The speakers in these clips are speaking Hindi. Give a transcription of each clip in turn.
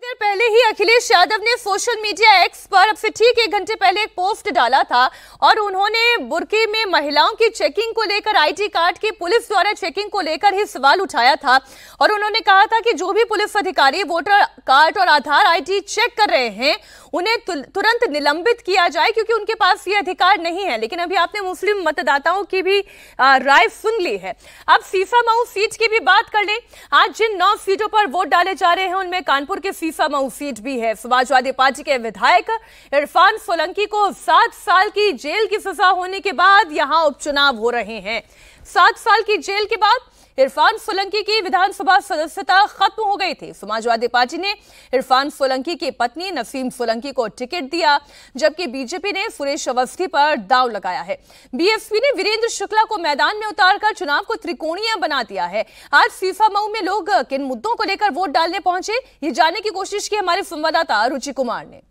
देर पहले ही अखिलेश यादव ने सोशल मीडिया एक्स पर अब से ठीक 1 घंटे पहले एक पोस्ट डाला था और उन्होंने बुर्के में महिलाओं की चेकिंग को लेकर आईडी कार्ड की पुलिस द्वारा चेकिंग को लेकर ही सवाल उठाया था और उन्होंने कहा था कि जो भी पुलिस अधिकारी वोटर कार्ड और आधार आईडी चेक कर रहे हैं उन्हें तुरंत निलंबित किया जाए क्योंकि उनके पास ये अधिकार नहीं है। लेकिन अभी आपने मुस्लिम मतदाताओं की भी राय सुन ली है। अब फीफा मऊ सीट की भी बात कर लें। आज जिन 9 सीटों पर वोट डाले जा रहे हैं उनमें कानपुर के फीफा मऊ सीट भी है। समाजवादी पार्टी के विधायक इरफान सोलंकी को 7 साल की जेल की सजा होने के बाद यहां उपचुनाव हो रहे हैं। 7 साल की जेल के बाद इरफान सोलंकी की विधानसभा सदस्यता खत्म हो गई थी। समाजवादी पार्टी ने इरफान सोलंकी की पत्नी नसीम सोलंकी को टिकट दिया, जबकि बीजेपी ने सुरेश अवस्थी पर दांव लगाया है। बीएसपी ने वीरेंद्र शुक्ला को मैदान में उतारकर चुनाव को त्रिकोणीय बना दिया है। आज फीफा मऊ में लोग किन मुद्दों को लेकर वोट डालने पहुंचे, ये जानने की कोशिश की हमारे संवाददाता रुचि कुमार ने।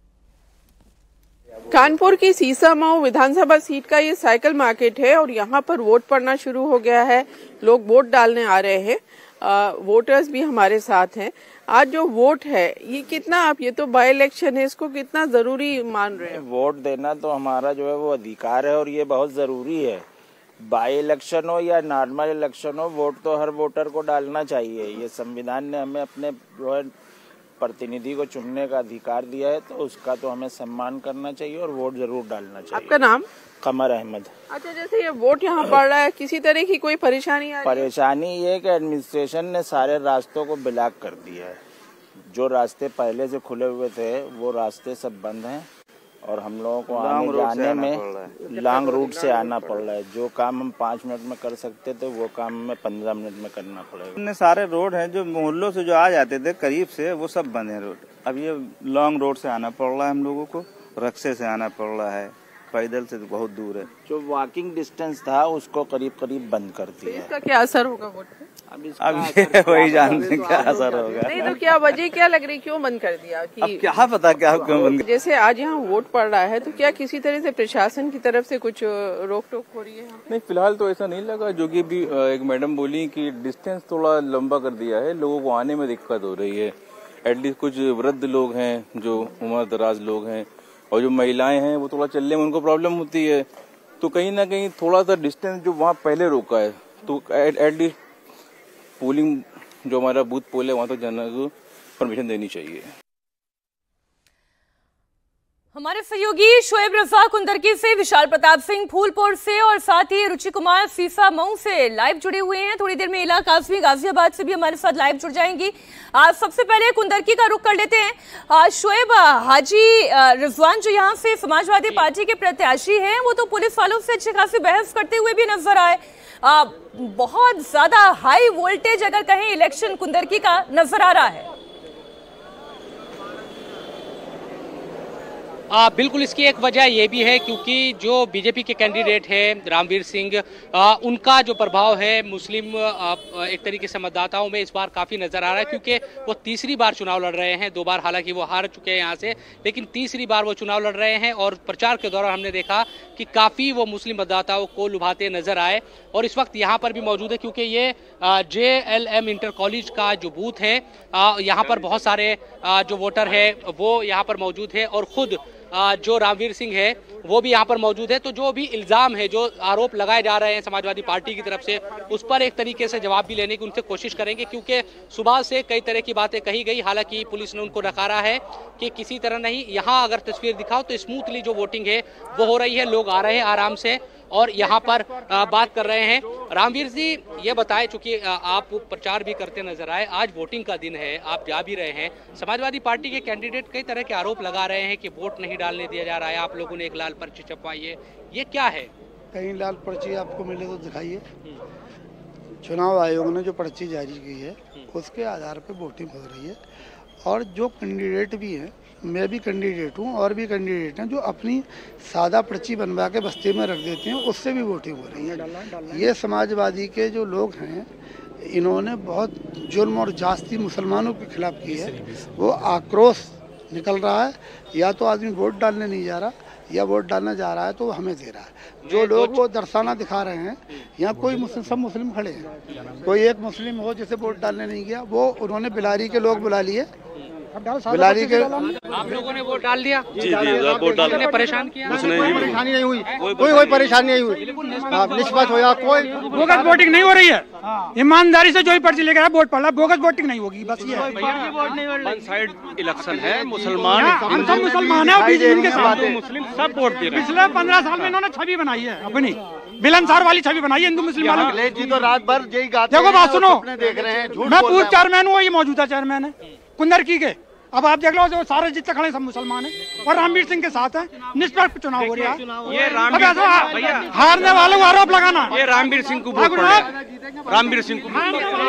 कानपुर की सीसा मऊ विधानसभा सीट का ये साइकिल मार्केट है और यहाँ पर वोट पड़ना शुरू हो गया है। लोग वोट डालने आ रहे हैं। वोटर्स भी हमारे साथ हैं। आज जो वोट है ये कितना, आप ये तो बाई इलेक्शन है, इसको कितना जरूरी मान रहे हैं? वोट देना तो हमारा जो है वो अधिकार है और ये बहुत जरूरी है। बाई इलेक्शन हो या नॉर्मल इलेक्शन हो, वोट तो हर वोटर को डालना चाहिए। ये संविधान ने हमें अपने जो है प्रतिनिधि को चुनने का अधिकार दिया है, तो उसका तो हमें सम्मान करना चाहिए और वोट जरूर डालना चाहिए। आपका नाम? कमर अहमद। अच्छा, जैसे ये वोट यहाँ पड़ रहा है, किसी तरह की कोई परेशानी आ रही है? परेशानी ये कि एडमिनिस्ट्रेशन ने सारे रास्तों को ब्लॉक कर दिया है। जो रास्ते पहले से खुले हुए थे वो रास्ते सब बंद हैं और हम लोगों को आने जाने में लॉन्ग रूट से आना पड़ रहा है। जो काम हम 5 मिनट में कर सकते थे वो काम हमें 15 मिनट में करना पड़ेगा। सारे रोड हैं जो मोहल्लों से जो आ जाते थे करीब से, वो सब बंद है रोड। अब ये लॉन्ग रोड से आना पड़ रहा है हम लोगों को, रक्से से आना पड़ रहा है, पैदल से तो बहुत दूर है। जो वॉकिंग डिस्टेंस था उसको करीब करीब बंद कर दिया। इसका क्या असर होगा वोट पे? अब ये वही जानते क्या असर होगा। नहीं तो क्या वजह क्या लग रही, क्यों बंद कर दिया? कि अब क्या पता क्या क्यों बंद। जैसे आज यहाँ वोट पड़ रहा है तो क्या किसी तरह से प्रशासन की तरफ से कुछ रोक टोक हो रही है? नहीं, फिलहाल तो ऐसा नहीं लगा। जो कि भी एक मैडम बोली कि डिस्टेंस थोड़ा लंबा कर दिया है, लोगों को आने में दिक्कत हो रही है। एटलीस्ट कुछ वृद्ध लोग हैं, जो उम्र दराज लोग हैं और जो महिलाएं हैं वो थोड़ा चलने में उनको प्रॉब्लम होती है। तो कहीं ना कहीं थोड़ा सा डिस्टेंस जो वहाँ पहले रोका है, तो एटलीस्ट पोलिंग जो हमारा बूथ पोल है वहाँ तो जाने को परमिशन देनी चाहिए। हमारे सहयोगी शोएब रजा कुंदरकी से, विशाल प्रताप सिंह फूलपुर से और साथ ही रुचि कुमार फीफा मऊ से लाइव जुड़े हुए हैं। थोड़ी देर में इला कासमी गाजियाबाद से भी हमारे साथ लाइव जुड़ जाएंगी। सबसे पहले कुंदरकी का रुख कर लेते हैं। शोएब, हाजी रिजवान जो यहाँ से समाजवादी पार्टी के प्रत्याशी हैं वो तो पुलिस वालों से अच्छी खासी बहस करते हुए भी नजर आए। बहुत ज्यादा हाई वोल्टेज अगर कहें इलेक्शन कुंदरकी का नजर आ रहा है। बिल्कुल, इसकी एक वजह ये भी है क्योंकि जो बीजेपी के कैंडिडेट हैं रामवीर सिंह, उनका जो प्रभाव है मुस्लिम एक तरीके से मतदाताओं में इस बार काफ़ी नज़र आ रहा है क्योंकि वो तीसरी बार चुनाव लड़ रहे हैं। 2 बार हालांकि वो हार चुके हैं यहाँ से, लेकिन तीसरी बार वो चुनाव लड़ रहे हैं और प्रचार के दौरान हमने देखा कि काफ़ी वो मुस्लिम मतदाताओं को लुभाते नजर आए। और इस वक्त यहाँ पर भी मौजूद है क्योंकि ये JLM इंटर कॉलेज का जो बूथ है, यहाँ पर बहुत सारे जो वोटर है वो यहाँ पर मौजूद है और खुद जो रामवीर सिंह है वो भी यहाँ पर मौजूद है। तो जो भी इल्ज़ाम है, जो आरोप लगाए जा रहे हैं समाजवादी पार्टी की तरफ से, उस पर एक तरीके से जवाब भी लेने की उनसे कोशिश करेंगे क्योंकि सुबह से कई तरह की बातें कही गई। हालांकि पुलिस ने उनको नकारा है कि किसी तरह नहीं। यहाँ अगर तस्वीर दिखाओ तो स्मूथली जो वोटिंग है वो हो रही है, लोग आ रहे हैं आराम से और यहाँ पर बात कर रहे हैं। रामवीर जी, ये बताएं, चूंकि आप प्रचार भी करते नजर आए, आज वोटिंग का दिन है, आप जा भी रहे हैं। समाजवादी पार्टी के कैंडिडेट कई तरह के आरोप लगा रहे हैं कि वोट नहीं डालने दिया जा रहा है। आप लोगों ने एक लाल पर्ची छपवाई है, ये क्या है? कहीं लाल पर्ची आपको मिले तो दिखाइए। चुनाव आयोग ने जो पर्ची जारी की है उसके आधार पर वोटिंग हो रही है और जो कैंडिडेट भी हैं, मैं भी कैंडिडेट हूँ और भी कैंडिडेट हैं जो अपनी सादा पर्ची बनवा के बस्ते में रख देते हैं, उससे भी वोटिंग हो रही है। ये समाजवादी के जो लोग हैं इन्होंने बहुत जुल्म और जास्ती मुसलमानों के खिलाफ की है। वो आक्रोश निकल रहा है, या तो आदमी वोट डालने नहीं जा रहा या वोट डालने जा रहा है तो हमें दे रहा है। जो लोग वो दर्शाना दिखा रहे हैं, यहाँ कोई मुस्लिम, सब मुस्लिम खड़े हैं, कोई एक मुस्लिम हो जिसे वोट डालने नहीं गया, वो उन्होंने बिलारी के लोग बुला लिए बिलारी के। आप लोगों ने वोट डाल दिया? जी वोट डाल दिया। परेशान किया? कोई परेशानी नहीं हुई, कोई परेशानी नहीं हुई, निष्पक्ष हुआ, कोई बोगस वोटिंग नहीं हो रही है। ईमानदारी से जो भी पर्ची लेकर वोट पड़ रहा है, बोगस वोटिंग नहीं होगी, बस ये है। वन साइड इलेक्शन है, मुसलमान हम सब मुसलमान है, बीजेपी के साथ मुस्लिम सब वोट दे रहे हैं। पिछले 15 साल में इन्होंने छवि बनाई है अपनी, मिलनसार वाली छवि बनाई है हिंदू मुस्लिम वालों की। जी तो रात भर यही गाते देखो बात सुनो, देख रहे हैं, मैं पूर्व चेयरमैन हूँ, ये मौजूदा चेयरमैन है कुंदरकी के। अब आप देख लो जो सारे जितने खड़े सब मुसलमान हैं और रामवीर सिंह के साथ है। निष्पक्ष चुनाव हो रहा है, ये हारने वालों को आरोप लगाना, ये रामवीर सिंह को वोट पड़ रामवीर सिंह को।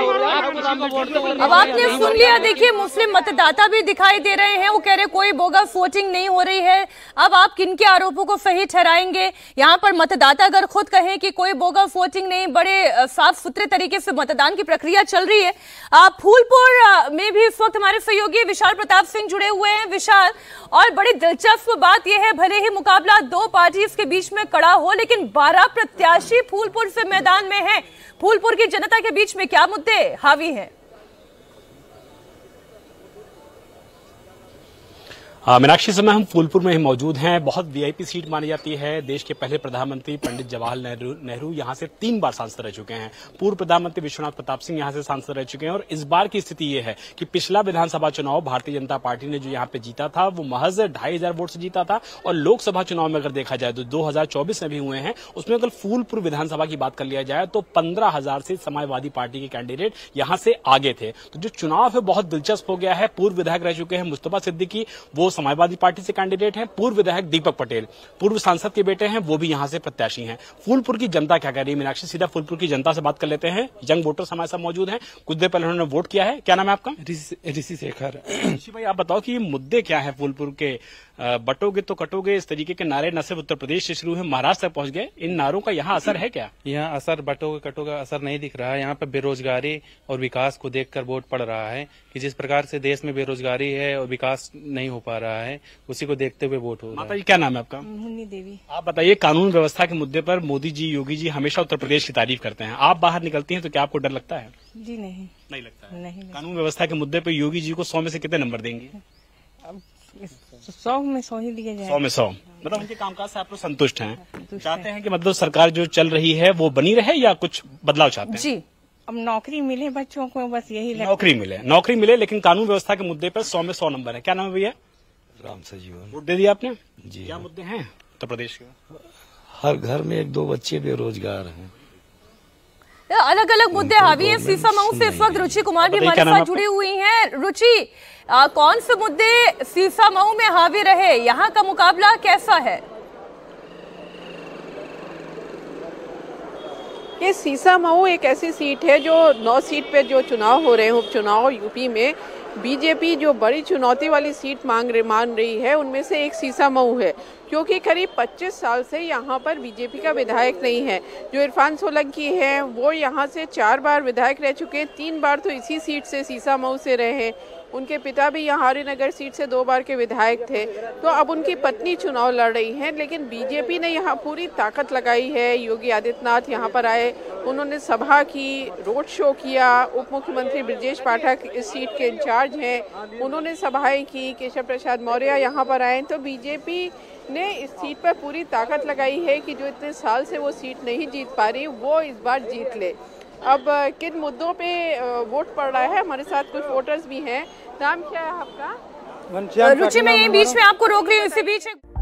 अब आपने सुन लिया, देखिए मुस्लिम मतदाता भी दिखाई दे रहे हैं, वो कह रहे कोई बोगस वोटिंग नहीं हो रही है। अब आप किनके आरोपों को सही ठहराएंगे? यहाँ पर मतदाता अगर खुद कहें कि कोई बोगस वोटिंग नहीं, बड़े साफ सुथरे तरीके से मतदान की प्रक्रिया चल रही है। फूलपुर में भी इस वक्त हमारे सहयोगी विशाल प्रताप सिंह जुड़े हुए हैं। विशाल, और बड़ी दिलचस्प बात यह है, भले ही मुकाबला दो पार्टी के बीच में कड़ा हो, लेकिन 12 प्रत्याशी फूलपुर से मैदान में हैं। फूलपुर की जनता के बीच में क्या मुद्दे हावी हैं? मीनाक्षी, समय हम फूलपुर में ही मौजूद हैं। बहुत वीआईपी सीट मानी जाती है। देश के पहले प्रधानमंत्री पंडित जवाहरलाल नेहरू यहां से 3 बार सांसद रह चुके हैं। पूर्व प्रधानमंत्री विश्वनाथ प्रताप सिंह यहां से सांसद रह चुके हैं। और इस बार की स्थिति यह है कि पिछला विधानसभा चुनाव भारतीय जनता पार्टी ने जो यहां पे जीता था वो महज 2500 वोट से जीता था। और लोकसभा चुनाव में अगर देखा जाए तो 2024 में भी हुए हैं, उसमें अगर फूलपुर विधानसभा की बात कर लिया जाए तो 15,000 से समाजवादी पार्टी के कैंडिडेट यहां से आगे थे। तो जो चुनाव है बहुत दिलचस्प हो गया है। पूर्व विधायक रह चुके हैं मुस्तफा सिद्दीकी, वो समाजवादी पार्टी से कैंडिडेट हैं। पूर्व विधायक दीपक पटेल पूर्व सांसद के बेटे हैं, वो भी यहां से प्रत्याशी हैं। फूलपुर की जनता क्या कह रही है? मीनाक्षी, सीधा फूलपुर की जनता से बात कर लेते हैं। यंग वोटर्स हमारे साथ मौजूद हैं, कुछ देर पहले उन्होंने वोट किया है। क्या नाम है आपका? ऋषि शेखर। ऋषि भाई, आप बताओ कि मुद्दे क्या है फूलपुर के? बटोगे तो कटोगे, इस तरीके के नारे न सिर्फ उत्तर प्रदेश से शुरू है, महाराष्ट्र तक पहुंच गए। इन नारों का यहाँ असर है क्या? यहाँ असर बटोगे कटोगे असर नहीं दिख रहा है। यहाँ पे बेरोजगारी और विकास को देखकर वोट पड़ रहा है कि जिस प्रकार से देश में बेरोजगारी है और विकास नहीं हो पा रहा है, उसी को देखते हुए वोट हो रहा है। माता जी, क्या नाम है आपका? मुन्नी देवी। आप बताइए, कानून व्यवस्था के मुद्दे पर मोदी जी, योगी जी हमेशा उत्तर प्रदेश की तारीफ करते हैं। आप बाहर निकलती हैं तो क्या आपको डर लगता है? जी नहीं लगता है। नहीं। कानून व्यवस्था के मुद्दे पर योगी जी को 100 में से कितने नंबर देंगे? 100 में 100 ही दिया जाए। 100 में 100। मतलब उनके कामकाज से आप लोग संतुष्ट हैं? चाहते हैं कि मतलब सरकार जो चल रही है वो बनी रहे या कुछ बदलाव चाहते हैं? जी, अब नौकरी मिले बच्चों को, बस यही नौकरी मिले, लेकिन कानून व्यवस्था के मुद्दे पर 100 में 100 नंबर है। क्या नाम है भैया? राम सजीवन। वोट दे दिया आपने? जी। क्या मुद्दे हैं उत्तर प्रदेश के? हर घर में 1-2 बच्चे बेरोजगार हैं। अलग अलग मुद्दे हावी हैं। सीसामऊ से इस वक्त रुचि कुमार भी हमारे साथ जुड़ी हुई हैं। रुचि, कौन से मुद्दे सीसामऊ में हावी रहे? यहाँ का मुकाबला कैसा है? ये सीसामऊ एक ऐसी सीट है जो 9 सीट पे जो चुनाव हो रहे हैं, उपचुनाव यूपी में, बीजेपी जो बड़ी चुनौती वाली सीट मान रही है, उनमें से एक सीसामऊ है। क्योंकि करीब 25 साल से यहाँ पर बीजेपी का विधायक नहीं है। जो इरफान सोलंकी हैं वो यहाँ से 4 बार विधायक रह चुके हैं। 3 बार तो इसी सीट से सीसामऊ से रहे। उनके पिता भी यहाँ हरिनगर सीट से 2 बार के विधायक थे। तो अब उनकी पत्नी चुनाव लड़ रही हैं, लेकिन बीजेपी ने यहाँ पूरी ताकत लगाई है। योगी आदित्यनाथ यहाँ पर आए, उन्होंने सभा की, रोड शो किया। उप मुख्यमंत्री ब्रजेश पाठक इस सीट के इंचार्ज हैं, उन्होंने सभाएं की। केशव प्रसाद मौर्य यहाँ पर आए। तो बीजेपी ने इस सीट पर पूरी ताकत लगाई है कि जो इतने साल से वो सीट नहीं जीत पा रही, वो इस बार जीत ले। अब किन मुद्दों पे वोट पड़ रहा है, हमारे साथ कुछ वोटर्स भी हैं। नाम क्या है आपका? रुचि, मैं यही बीच में आपको रोक रही हूँ, इसी बीच